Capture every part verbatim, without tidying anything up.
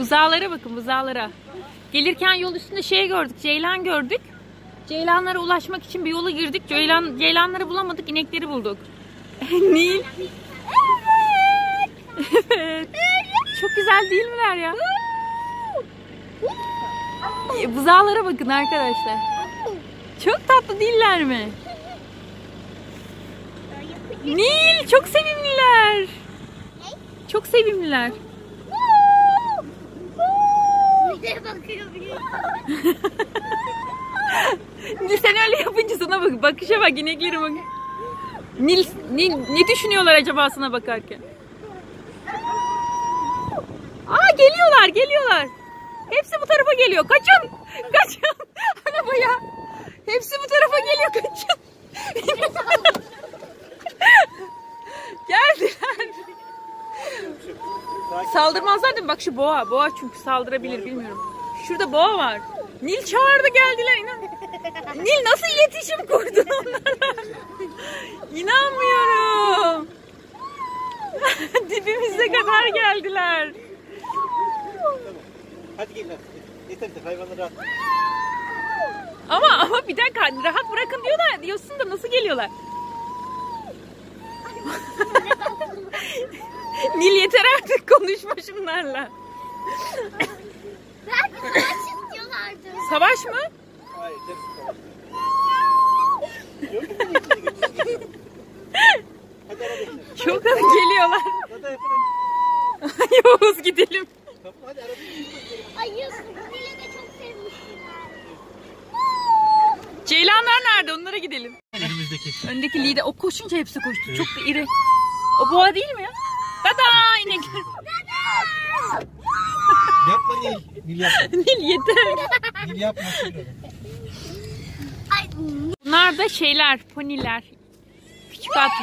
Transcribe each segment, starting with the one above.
Buzağlara bakın, buzağlara. Gelirken yol üstünde şey gördük, ceylan gördük. Ceylanlara ulaşmak için bir yola girdik. Ceylan, ceylanları bulamadık, inekleri bulduk. Nil. Evet. Çok güzel değil miler ya? Buzağlara bakın arkadaşlar. Çok tatlı değiller mi? Nil, çok sevimliler. Çok sevimliler. Nil, sen öyle yapınca sana bak. Bakışa bak, ineklere bak. Nil, Nil ne düşünüyorlar acaba sana bakarken? Aa, geliyorlar, geliyorlar. Hepsi bu tarafa geliyor. Kaçın! Kaçın! Arabaya. Hepsi bu tarafa geliyor. Kaçın! Geldiler. Saldırmazlar değil mi? Bak şu boğa. Boğa çünkü saldırabilir, bilmiyorum. Şurada boğa var. Nil çağırdı, geldiler. İnan. Nil nasıl iletişim kurdun onlarla? İnanmıyorum. Dibimize kadar geldiler. Hadi gelin. Yeter yeter, hayvanları rahat. Ama ama bir dakika, rahat bırakın diyorlar, diyorsun da nasıl geliyorlar? Nil, yeter artık, konuşma şunlarla. Belki savaş istiyorlardı. Savaş mı? Hayır, savaş. Hadi arabaya gidelim. Çok hızlı geliyorlar. Hadi yapalım. Yavuz, gidelim. Tamam, hadi arabaya gidelim. Ay Yusuf, Nil'i de çok sevmişler. Ceylanlar nerede? Onlara gidelim. Önümüzdeki. Öndeki lider. O koşunca hepsi koştu. Evet. Çok da iri. O boğa değil mi ya? Dada inek. Yapma Nil. Nil yapma. Nil yeter. Nil yapma. Ay. Bunlar da şeyler, poniler. Küçük at.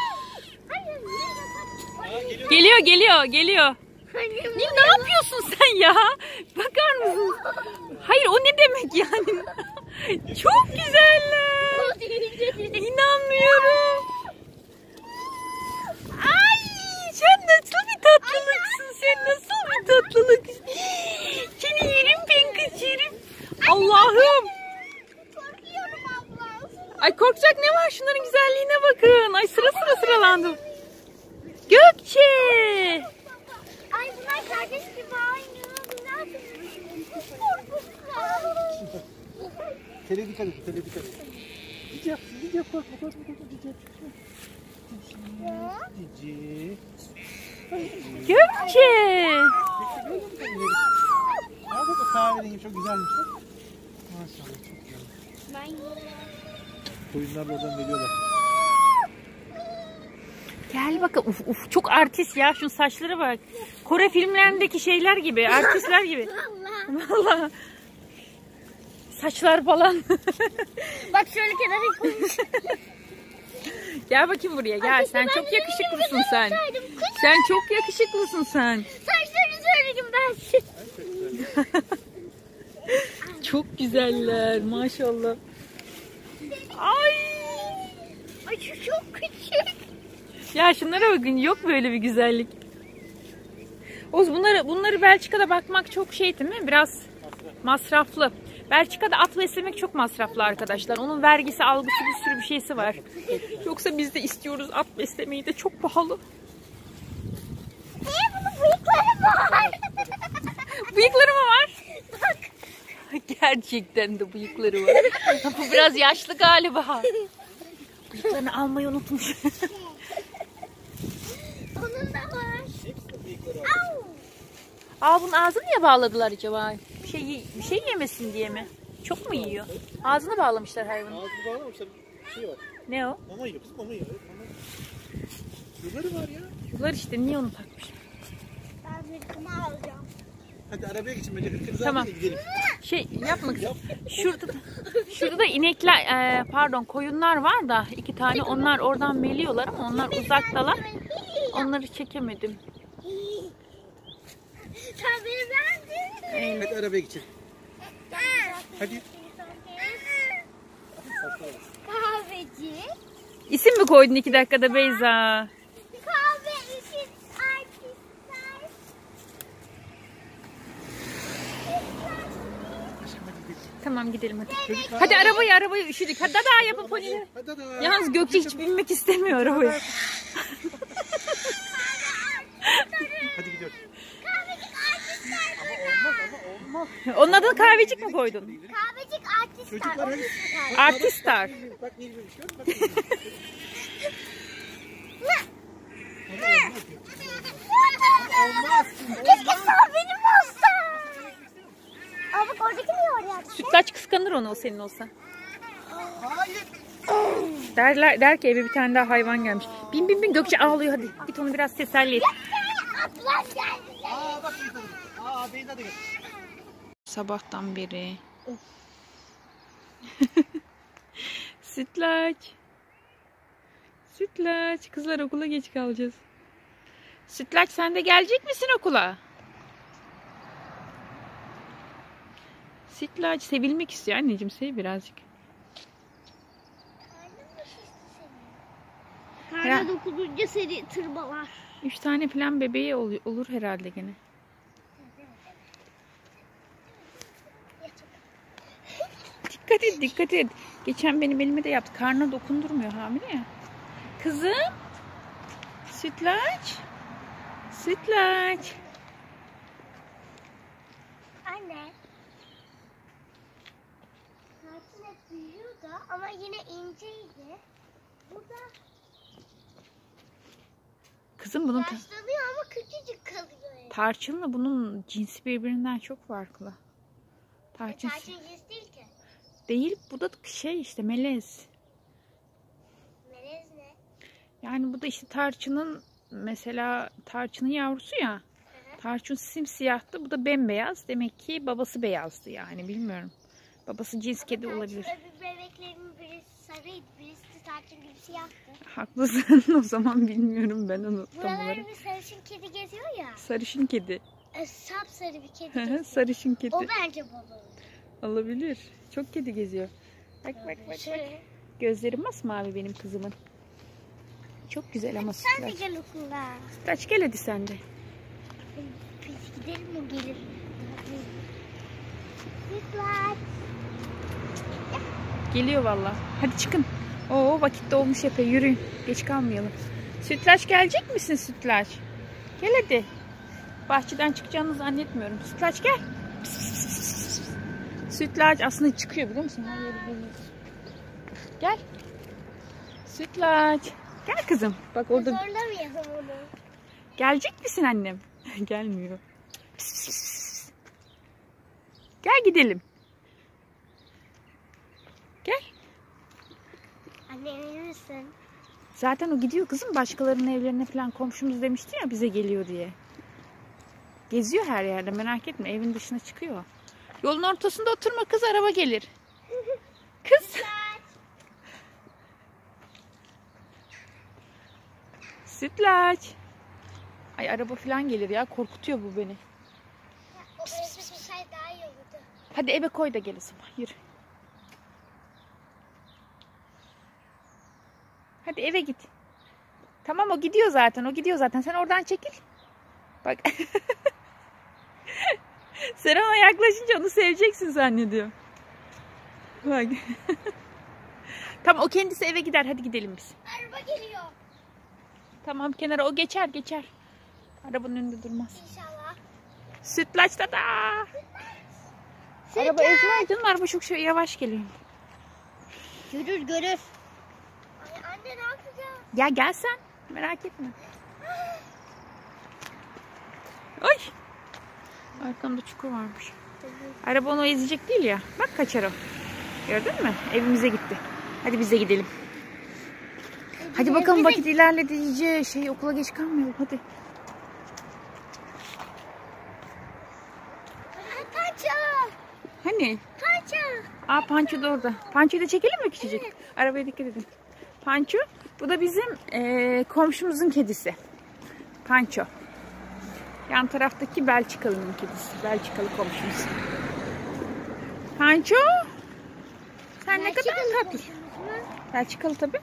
Geliyor, geliyor, geliyor. Nil, ne yapıyorsun sen ya? Bakar mısın? Hayır, o ne demek yani? Çok güzeller. İnanmıyorum. Ay, sen nasıl bir tatlılıksın? Sen nasıl bir tatlılık? Seni yerim ben, kız yerim. Allah'ım. Korkuyorum abla. Ay, korkacak ne var? Şunların güzelliğine bakın. Ay, sıra sıra sıralandım. Gökçe. Ay, bunlar kardeş gibi aynı. Bunlar çok korkunçlar. Tele dikkat et, tele dikkat et. Cici yap, cici yap, korkma, korkma, korkma, cici yap. Cici. Gökçe. Aa, bak o kahverengi çok güzelmiş. Maşallah, çok güzel. Ben Koyunlar da oradan veriyorlar. Gel bakalım. Uf, uf, çok artist ya. Şu saçlara bak. Kore filmlerindeki şeyler gibi. Artistler gibi. Vallahi. Saçlar falan. bak şöyle kenara koymuş. Gel bakayım buraya, gel. Sen çok yakışıklısın sen. Sen çok yakışıklısın sen. Saçlarını söyledim ben size. Çok güzeller maşallah. Ay. Ay şu çok küçük. Ya şunlara bakın, yok böyle bir güzellik. Oz, bunları bunları Belçika'da bakmak çok şey değil mi? Biraz masraflı. Belçika'da at beslemek çok masraflı arkadaşlar. Onun vergisi, algısı, bir sürü bir şeysi var. Yoksa biz de istiyoruz at beslemeyi, de çok pahalı. Niye bunun bıyıkları var? Bıyıkları mı var? Bak. Gerçekten de bıyıkları var. Bu biraz yaşlı galiba. Bıyıklarını almayı unutmuş. Onun da var. Au. Aa, bunun ağzını niye bağladılar acaba? Bir şey bir şey yemesin diye mi? Çok mu yiyor? Ağzını bağlamışlar hayvanın. Ağzını bağlamışlar. Bir şey var. Ne o? Mama yiyor kızım, mama yiyor. Mama. Yuları var ya. Yular işte, niye onu takmış? Ben hırkımı alacağım. Hadi arabaya geçin bence. Hırkınızı Tamam. alın da gidelim. Şey yapmak. Şurada da, şurada da inekler, e, pardon koyunlar var da iki tane, onlar oradan meliyorlar ama onlar uzaktalar. Onları çekemedim. Sen beni beğendin mi? Hadi arabaya geçin. Hadi. Kahveci. İsim mi koydun iki dakikada Beyza? Kahve için artistler. Tamam gidelim hadi. Hadi arabayı arabayı üşüdük. Hadi daha yapın ponileri. Yalnız Gökçe hiç binmek istemiyor arabaya. Hadi gidiyoruz. Onun adını kahvecik mi koydun? Kahvecik artistler. Çocuklar hadi. Artistar. Bak ne güzel işte. Bak ne güzel. Olmaz. Keşke sağ benim olsa. Aa bak oradaki niye oraya attı? Sütlaç kıskanır onu o senin olsa. Hayır. Derler, der ki eve bir tane daha hayvan gelmiş. Bin bin bin Gökçe ağlıyor hadi. Git onu biraz teselli et. Atlar geldi. Aa bak Beyza da. Aa Beyza da gel. Sabahtan beri. Sütlaç. Sütlaç. Kızlar okula geç kalacağız. Sütlaç sen de gelecek misin okula? Sütlaç sevilmek istiyor anneciğim. Sev birazcık. Karnı dokununca seni tırmalar. Üç tane falan bebeği ol- olur herhalde gene. Dikkat et, dikkat et. Geçen benim elime de yaptı. Karnına dokundurmuyor hamile ya. Kızım. Sütlaç. Sütlaç. Anne. Saçın hep büyüyor da ama yine inceydi. Bu da Kızım bunun ta- yaşlanıyor ama küçücük kalıyor. Yani. tarçınla bunun cinsi birbirinden çok farklı. Tarçın Tarçın cins değil ki. değil, bu da şey işte melez. Melez ne? Yani bu da işte tarçının mesela tarçının yavrusu ya. Tarçın simsiyahtı, bu da bembeyaz. Demek ki babası beyazdı yani bilmiyorum. Babası cins kedi olabilir. Tarçın bebeklerin birisi sarıydı, birisi de tarçın gibi siyahtı. Haklısın o zaman bilmiyorum ben onu tam olarak. Buralarda bir sarışın kedi geziyor ya. Sarışın kedi. E, sapsarı bir kedi geziyor. Sarışın kedi. O bence balığı. Olabilir. Çok kedi geziyor. Bak bak bak bak. Gözleri masmavi benim kızımın. Çok güzel ama Sen de Sütlaç. gel okula. Sütlaç gel hadi sen de. Biz gidelim o gelir. Sütlaç. Geliyor valla. Hadi çıkın. Oo vakit de olmuş epey. Yürüyün. Geç kalmayalım. Sütlaç gelecek misin Sütlaç? Gel hadi. Bahçeden çıkacağını zannetmiyorum. Sütlaç gel. Pis, pis, pis, pis, pis. Sütlaç aslında çıkıyor biliyor musun? Her yeri geliyor. Gel. Sütlaç. Gel kızım. Bak orada. Zorlamayalım onu. Gelecek misin annem? Gelmiyor. Pis, pis, pis, pis. Gel gidelim. Gel. Anne emin misin? Zaten o gidiyor kızım. Başkalarının evlerine falan komşumuz demişti ya bize geliyor diye. Geziyor her yerde merak etme. Evin dışına çıkıyor. Yolun ortasında oturma kız, araba gelir. Kız. Sütlaç. Ay araba falan gelir ya. Korkutuyor bu beni. O pis pis bir şey daha iyi olurdu. Hadi eve koy da gel o zaman. Yürü. Hadi eve git. Tamam o gidiyor zaten. O gidiyor zaten. Sen oradan çekil. Bak. Sen ona yaklaşınca onu seveceksin zannediyor. Bak. Tamam o kendisi eve gider. Hadi gidelim biz. Araba geliyor. Tamam kenara o geçer geçer. Arabanın önünde durmaz. İnşallah. Sütlaçta da. Araba ezmez canım. Araba çok şey yavaş geliyor. Görür görür. Ay anne ne yapacağız? Ya gel sen. Merak etme. Ay. Arkamda çukur varmış. Araba onu ezecek değil ya. Bak kaçar o. Gördün mü? Evimize gitti. Hadi biz de gidelim. Hadi bakalım vakit ilerledi iyice. Şey okula geç kalmayalım hadi. Panço. Hani? Panço. Aa Panço da orada. Panço'yu da çekelim mi küçücük? Evet. Arabaya dikkat edin. Panço. Bu da bizim e, komşumuzun kedisi. Panço. Yan taraftaki Belçikalı'nın kedisi. Belçikalı komşumuz. Panço. Sen ne kadar tatlı. Belçikalı tabii.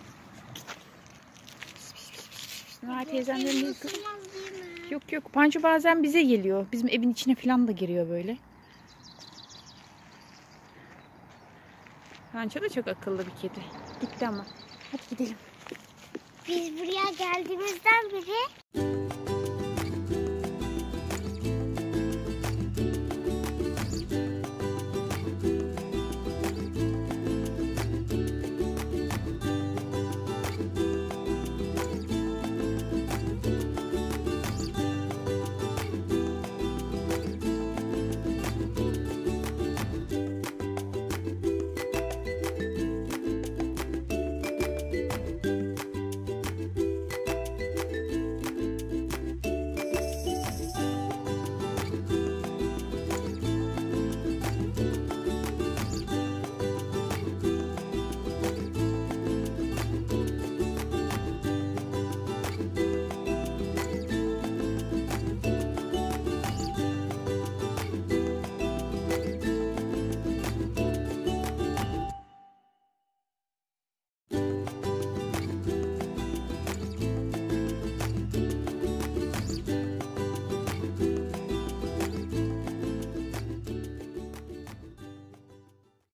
Nuray teyzemlerin değil kızım. Yok yok. Panço bazen bize geliyor. Bizim evin içine falan da giriyor böyle. Panço da çok akıllı bir kedi. Gitti ama. Hadi gidelim. Biz buraya geldiğimizden beri